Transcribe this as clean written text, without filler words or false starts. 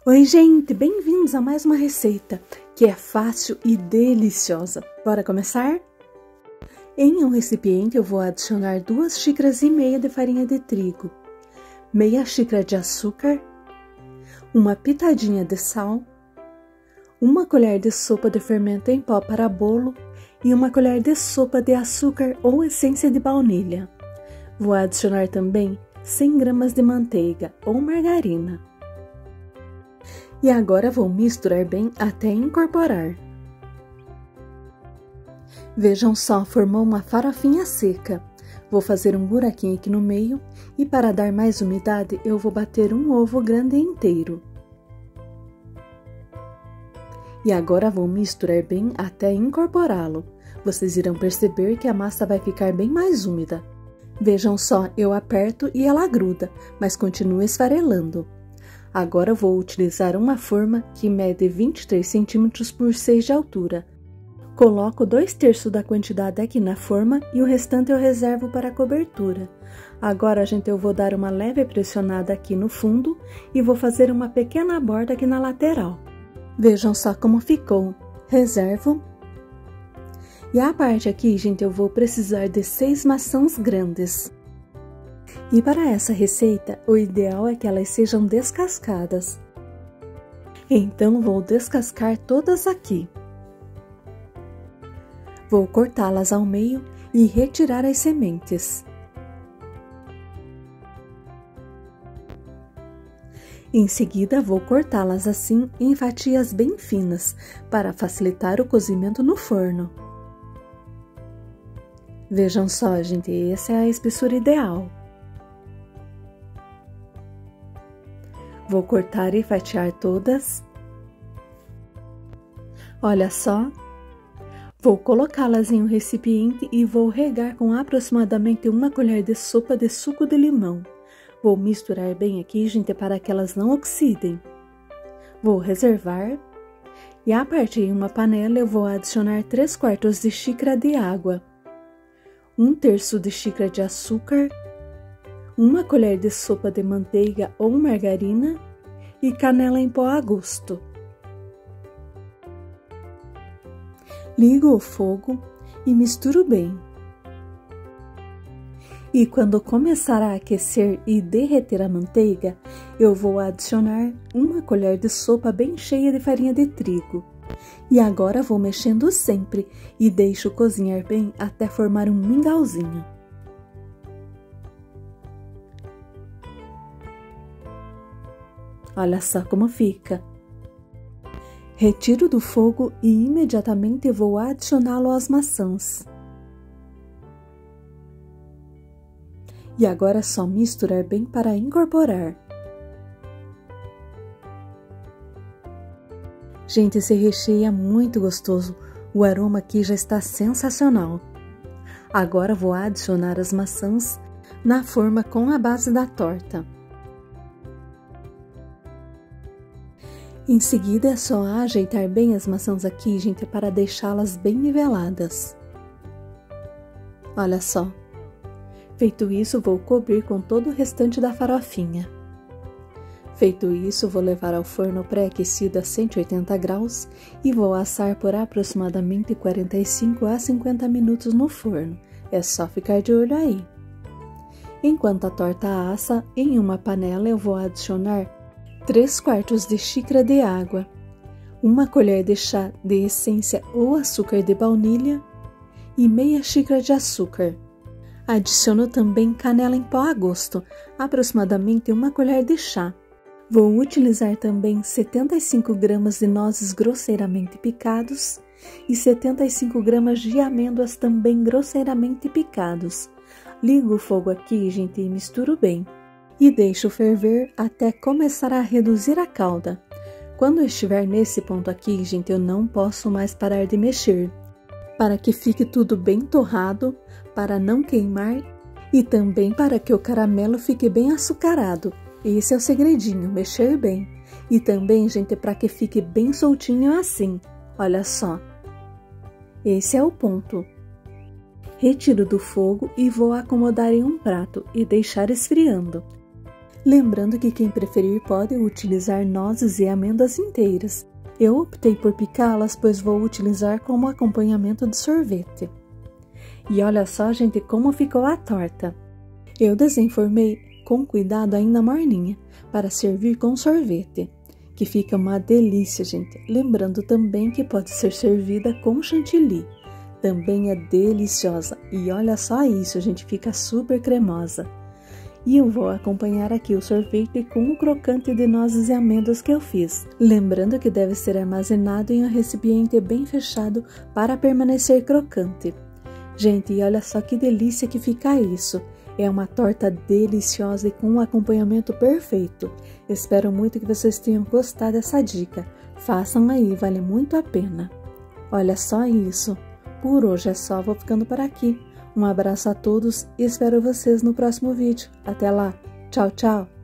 Oi gente, bem-vindos a mais uma receita que é fácil e deliciosa. Bora começar? Em um recipiente eu vou adicionar 2,5 xícaras de farinha de trigo, meia xícara de açúcar, uma pitadinha de sal, uma colher de sopa de fermento em pó para bolo e uma colher de sopa de açúcar ou essência de baunilha. Vou adicionar também 100 gramas de manteiga ou margarina. E agora vou misturar bem até incorporar. Vejam só, formou uma farofinha seca. Vou fazer um buraquinho aqui no meio e para dar mais umidade eu vou bater um ovo grande inteiro. E agora vou misturar bem até incorporá-lo. Vocês irão perceber que a massa vai ficar bem mais úmida. Vejam só, eu aperto e ela gruda, mas continua esfarelando. Agora vou utilizar uma forma que mede 23 cm por 6 de altura. Coloco 2/3 da quantidade aqui na forma e o restante eu reservo para a cobertura. Agora, gente, eu vou dar uma leve pressionada aqui no fundo e vou fazer uma pequena borda aqui na lateral. Vejam só como ficou. Reservo. E a parte aqui, gente, eu vou precisar de 6 maçãs grandes. E para essa receita, o ideal é que elas sejam descascadas. Então, vou descascar todas aqui. Vou cortá-las ao meio e retirar as sementes. Em seguida, vou cortá-las assim em fatias bem finas, para facilitar o cozimento no forno. Vejam só, gente, essa é a espessura ideal. Vou cortar e fatiar todas. Olha só. Vou colocá-las em um recipiente e vou regar com aproximadamente 1 colher de sopa de suco de limão. Vou misturar bem aqui, gente, para que elas não oxidem. Vou reservar. E a partir de uma panela eu vou adicionar 3/4 de xícara de água, 1/3 de xícara de açúcar, 1 colher de sopa de manteiga ou margarina e canela em pó a gosto. Ligo o fogo e misturo bem. E quando começar a aquecer e derreter a manteiga, eu vou adicionar 1 colher de sopa bem cheia de farinha de trigo. E agora vou mexendo sempre e deixo cozinhar bem até formar um mingauzinho. Olha só como fica. Retiro do fogo e imediatamente vou adicioná-lo às maçãs. E agora é só misturar bem para incorporar. Gente, esse recheio é muito gostoso. O aroma aqui já está sensacional. Agora vou adicionar as maçãs na forma com a base da torta. Em seguida, é só ajeitar bem as maçãs aqui, gente, para deixá-las bem niveladas. Olha só. Feito isso, vou cobrir com todo o restante da farofinha. Feito isso, vou levar ao forno pré-aquecido a 180 graus e vou assar por aproximadamente 45 a 50 minutos no forno. É só ficar de olho aí. Enquanto a torta assa, em uma panela eu vou adicionar 3/4 de xícara de água, 1 colher de chá de essência ou açúcar de baunilha e meia xícara de açúcar. Adiciono também canela em pó a gosto, aproximadamente 1 colher de chá. Vou utilizar também 75 gramas de nozes grosseiramente picados e 75 gramas de amêndoas também grosseiramente picados. Ligo o fogo aqui, gente, e misturo bem. E deixo ferver até começar a reduzir a calda. Quando estiver nesse ponto aqui, gente, eu não posso mais parar de mexer, para que fique tudo bem torrado, para não queimar e também para que o caramelo fique bem açucarado. Esse é o segredinho, mexer bem. E também, gente, para que fique bem soltinho assim. Olha só. Esse é o ponto. Retiro do fogo e vou acomodar em um prato e deixar esfriando. Lembrando que quem preferir pode utilizar nozes e amêndoas inteiras. Eu optei por picá-las, pois vou utilizar como acompanhamento de sorvete. E olha só, gente, como ficou a torta. Eu desenformei com cuidado ainda morninha, para servir com sorvete, que fica uma delícia, gente. Lembrando também que pode ser servida com chantilly. Também é deliciosa. E olha só isso, gente, fica super cremosa. E eu vou acompanhar aqui o sorvete com o crocante de nozes e amêndoas que eu fiz. Lembrando que deve ser armazenado em um recipiente bem fechado para permanecer crocante. Gente, e olha só que delícia que fica isso. É uma torta deliciosa e com um acompanhamento perfeito. Espero muito que vocês tenham gostado dessa dica. Façam aí, vale muito a pena. Olha só isso. Por hoje é só, vou ficando por aqui. Um abraço a todos e espero vocês no próximo vídeo. Até lá. Tchau, tchau.